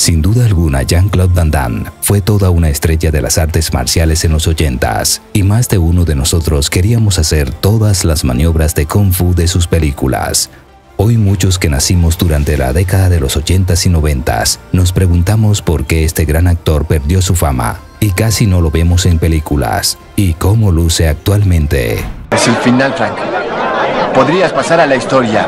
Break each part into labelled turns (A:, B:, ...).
A: Sin duda alguna, Jean-Claude Van Damme fue toda una estrella de las artes marciales en los 80s, y más de uno de nosotros queríamos hacer todas las maniobras de Kung Fu de sus películas. Hoy muchos que nacimos durante la década de los 80s y 90s nos preguntamos por qué este gran actor perdió su fama y casi no lo vemos en películas, y cómo luce actualmente.
B: Es el final, Frank. Podrías pasar a la historia.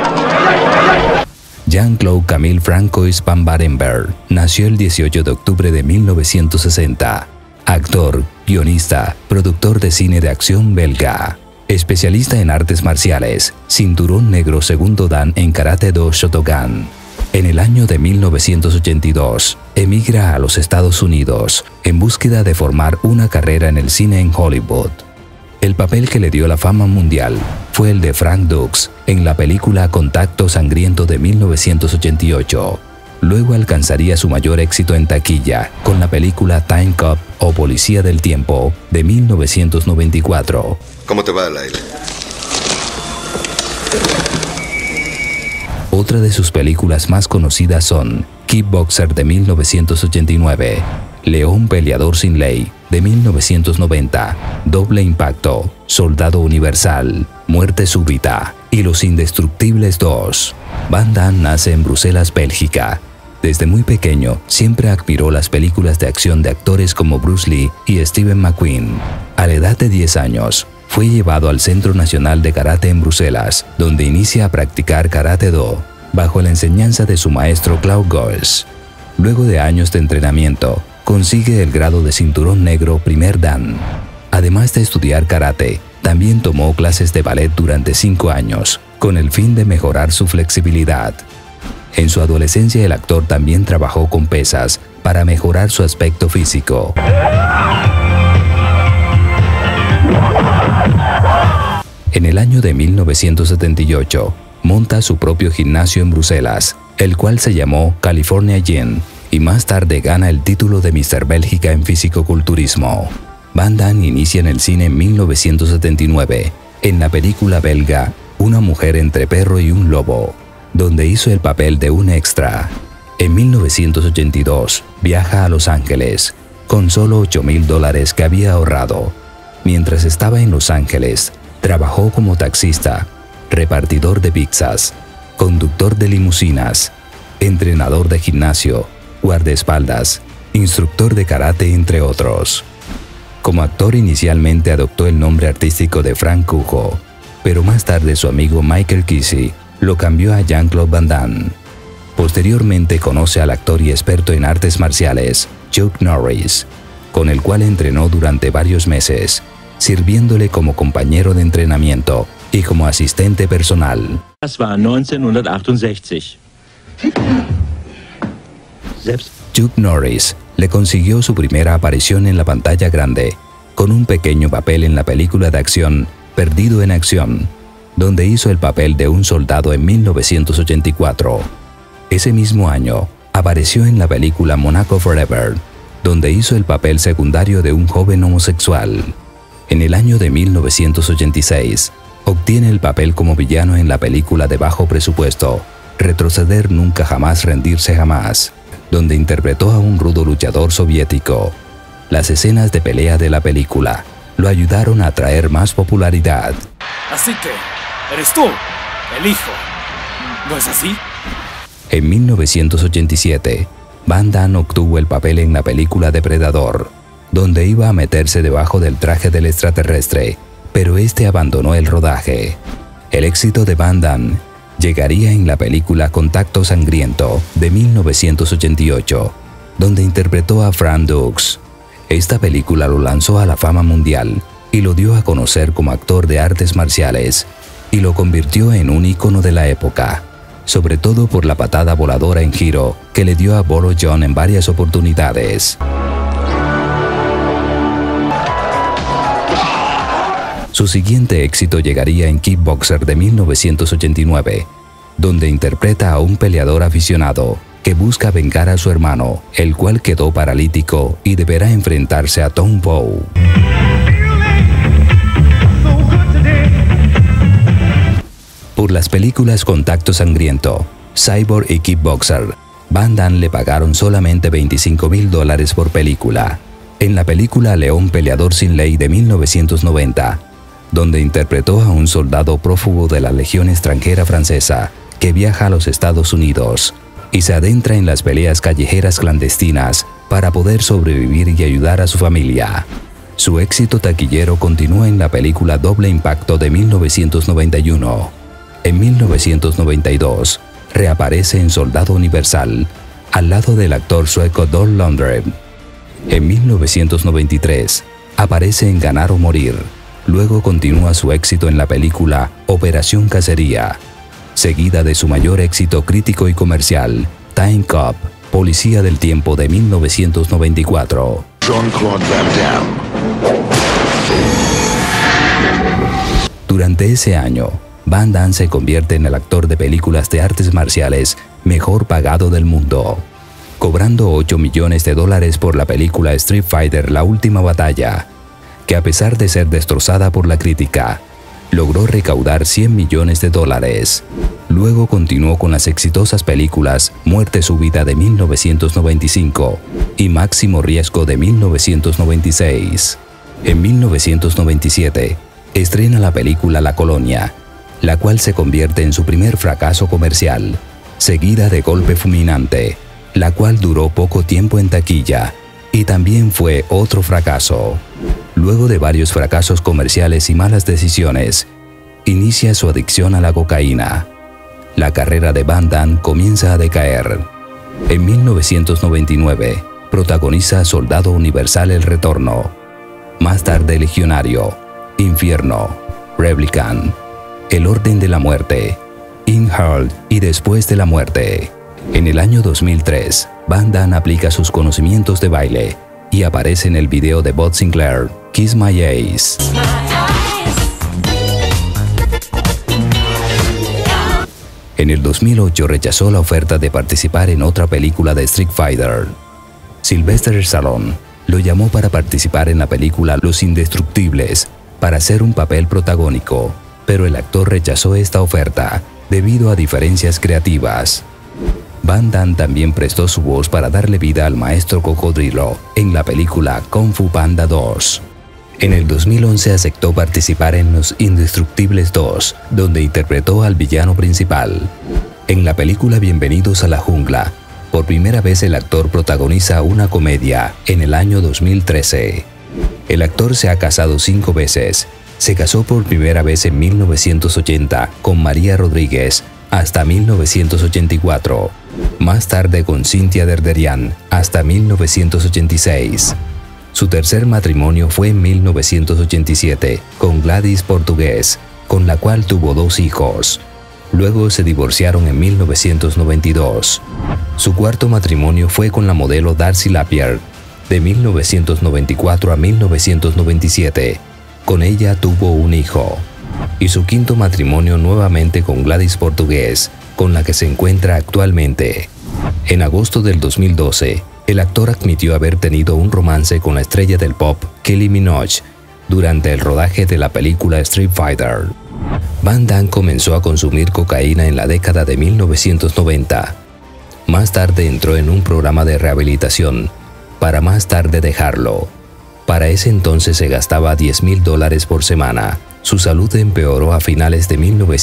A: Jean-Claude Camille Francois Van Barenberg nació el 18 de octubre de 1960. Actor, guionista, productor de cine de acción belga. Especialista en artes marciales, cinturón negro segundo dan en Karate-Do Shotokan. En el año de 1982, emigra a los Estados Unidos en búsqueda de formar una carrera en el cine en Hollywood. El papel que le dio la fama mundial fue el de Frank Dux en la película Contacto Sangriento de 1988. Luego alcanzaría su mayor éxito en taquilla con la película Time Cop o Policía del Tiempo de 1994.
C: ¿Cómo te va el aire?
A: Otra de sus películas más conocidas son Kickboxer de 1989, León Peleador sin Ley de 1990, Doble Impacto, Soldado Universal, Muerte Súbita y Los Indestructibles 2. Van Damme nace en Bruselas, Bélgica. Desde muy pequeño siempre admiró las películas de acción de actores como Bruce Lee y Steven McQueen. A la edad de 10 años, fue llevado al Centro Nacional de Karate en Bruselas, donde inicia a practicar Karate-Do, bajo la enseñanza de su maestro Claude Goes. Luego de años de entrenamiento, consigue el grado de cinturón negro primer dan. Además de estudiar karate, también tomó clases de ballet durante 5 años, con el fin de mejorar su flexibilidad. En su adolescencia el actor también trabajó con pesas para mejorar su aspecto físico. En el año de 1978, monta su propio gimnasio en Bruselas, el cual se llamó California Gym, y más tarde gana el título de Mr. Bélgica en fisicoculturismo. Van Damme inicia en el cine en 1979, en la película belga Una mujer entre perro y un lobo, donde hizo el papel de un extra. En 1982, viaja a Los Ángeles, con solo $8,000 que había ahorrado. Mientras estaba en Los Ángeles, trabajó como taxista, repartidor de pizzas, conductor de limusinas, entrenador de gimnasio, guardaespaldas, instructor de karate, entre otros. Como actor inicialmente adoptó el nombre artístico de Frank Cujo, pero más tarde su amigo Michael Kesey lo cambió a Jean-Claude Van Damme. Posteriormente conoce al actor y experto en artes marciales, Chuck Norris, con el cual entrenó durante varios meses, sirviéndole como compañero de entrenamiento y como asistente personal.
D: Das war 1968.
A: Chuck Norris le consiguió su primera aparición en la pantalla grande, con un pequeño papel en la película de acción Perdido en Acción, donde hizo el papel de un soldado en 1984. Ese mismo año, apareció en la película Monaco Forever, donde hizo el papel secundario de un joven homosexual. En el año de 1986, obtiene el papel como villano en la película de bajo presupuesto, Retroceder nunca jamás, rendirse jamás, donde interpretó a un rudo luchador soviético. Las escenas de pelea de la película lo ayudaron a traer más popularidad.
E: Así que, eres tú, el hijo, ¿no es así?
A: En 1987, Van Damme obtuvo el papel en la película Depredador, donde iba a meterse debajo del traje del extraterrestre, pero este abandonó el rodaje. El éxito de Van Damme llegaría en la película Contacto Sangriento de 1988, donde interpretó a Frank Dux. Esta película lo lanzó a la fama mundial y lo dio a conocer como actor de artes marciales, y lo convirtió en un ícono de la época, sobre todo por la patada voladora en giro que le dio a Bolo John en varias oportunidades. Su siguiente éxito llegaría en Kickboxer de 1989, donde interpreta a un peleador aficionado que busca vengar a su hermano, el cual quedó paralítico y deberá enfrentarse a Tom Poe. Por las películas Contacto Sangriento, Cyborg y Kickboxer, Van Damme le pagaron solamente $25,000 por película. En la película León Peleador sin Ley de 1990, donde interpretó a un soldado prófugo de la Legión extranjera francesa que viaja a los Estados Unidos y se adentra en las peleas callejeras clandestinas para poder sobrevivir y ayudar a su familia. Su éxito taquillero continúa en la película Doble Impacto de 1991. En 1992, reaparece en Soldado Universal, al lado del actor sueco Dolph Lundgren. En 1993, aparece en Ganar o Morir. Luego continúa su éxito en la película Operación Cacería, seguida de su mayor éxito crítico y comercial, Time Cop, Policía del Tiempo de 1994.
C: Jean-Claude Van Damme.
A: Durante ese año, Van Damme se convierte en el actor de películas de artes marciales mejor pagado del mundo, cobrando $8 millones por la película Street Fighter: La Última Batalla, que a pesar de ser destrozada por la crítica, logró recaudar $100 millones. Luego continuó con las exitosas películas Muerte Súbita de 1995 y Máximo Riesgo de 1996. En 1997, estrena la película La Colonia, la cual se convierte en su primer fracaso comercial, seguida de Golpe Fulminante, la cual duró poco tiempo en taquilla y también fue otro fracaso. Luego de varios fracasos comerciales y malas decisiones, inicia su adicción a la cocaína. La carrera de Van Damme comienza a decaer. En 1999, protagoniza Soldado Universal: El Retorno. Más tarde Legionario, Infierno, Replicant, El Orden de la Muerte, In Heart y Después de la Muerte. En el año 2003, Van Damme aplica sus conocimientos de baile y aparece en el video de Bob Sinclair, Kiss My Ass. En el 2008 rechazó la oferta de participar en otra película de Street Fighter. Sylvester Stallone lo llamó para participar en la película Los Indestructibles para hacer un papel protagónico, pero el actor rechazó esta oferta debido a diferencias creativas. Van Damme también prestó su voz para darle vida al maestro Cocodrilo en la película Kung Fu Panda 2. En el 2011 aceptó participar en Los Indestructibles 2, donde interpretó al villano principal. En la película Bienvenidos a la Jungla, por primera vez el actor protagoniza una comedia en el año 2013. El actor se ha casado 5 veces. Se casó por primera vez en 1980 con María Rodríguez hasta 1984. Más tarde con Cynthia Derderian hasta 1986. Su tercer matrimonio fue en 1987 con Gladys Portugués, con la cual tuvo 2 hijos. Luego se divorciaron en 1992. Su cuarto matrimonio fue con la modelo Darcy Lapierre, de 1994 a 1997. Con ella tuvo un hijo. Y su quinto matrimonio nuevamente con Gladys Portugués, con la que se encuentra actualmente. En agosto del 2012, el actor admitió haber tenido un romance con la estrella del pop Kylie Minogue durante el rodaje de la película Street Fighter. Van Damme comenzó a consumir cocaína en la década de 1990. Más tarde entró en un programa de rehabilitación, para más tarde dejarlo. Para ese entonces se gastaba $10,000 por semana. Su salud empeoró a finales de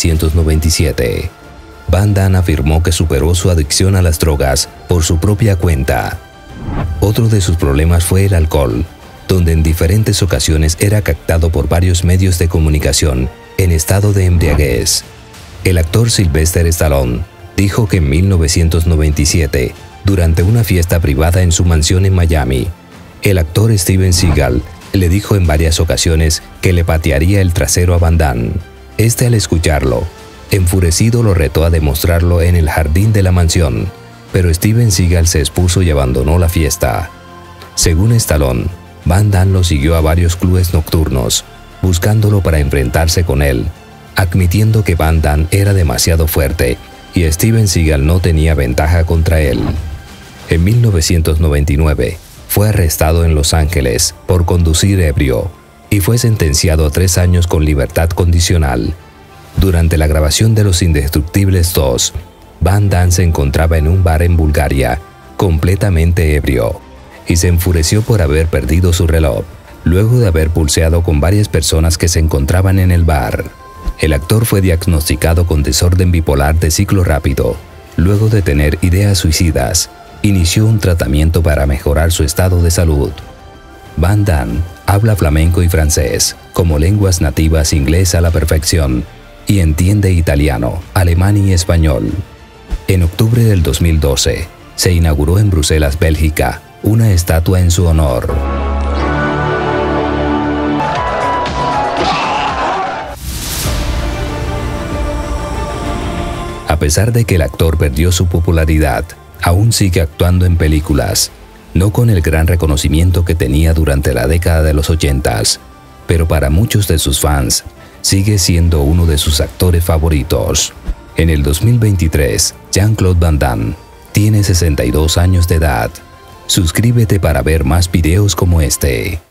A: 1997. Van Damme afirmó que superó su adicción a las drogas por su propia cuenta. Otro de sus problemas fue el alcohol, donde en diferentes ocasiones era captado por varios medios de comunicación en estado de embriaguez. El actor Sylvester Stallone dijo que en 1997, durante una fiesta privada en su mansión en Miami, el actor Steven Seagal le dijo en varias ocasiones que le patearía el trasero a Van Damme. Al escucharlo, enfurecido lo retó a demostrarlo en el jardín de la mansión, pero Steven Seagal se expuso y abandonó la fiesta. Según Stallone, Van Damme lo siguió a varios clubes nocturnos, buscándolo para enfrentarse con él, admitiendo que Van Damme era demasiado fuerte y Steven Seagal no tenía ventaja contra él. En 1999, fue arrestado en Los Ángeles por conducir ebrio y fue sentenciado a 3 años con libertad condicional. Durante la grabación de Los Indestructibles 2, Van Damme se encontraba en un bar en Bulgaria, completamente ebrio, y se enfureció por haber perdido su reloj, luego de haber pulseado con varias personas que se encontraban en el bar. El actor fue diagnosticado con desorden bipolar de ciclo rápido. Luego de tener ideas suicidas, inició un tratamiento para mejorar su estado de salud. Van Damme habla flamenco y francés como lenguas nativas, inglés a la perfección, y entiende italiano, alemán y español. En octubre del 2012, se inauguró en Bruselas, Bélgica, una estatua en su honor. A pesar de que el actor perdió su popularidad, aún sigue actuando en películas, no con el gran reconocimiento que tenía durante la década de los 80s, pero para muchos de sus fans, sigue siendo uno de sus actores favoritos. En el 2023, Jean-Claude Van Damme tiene 62 años de edad. Suscríbete para ver más videos como este.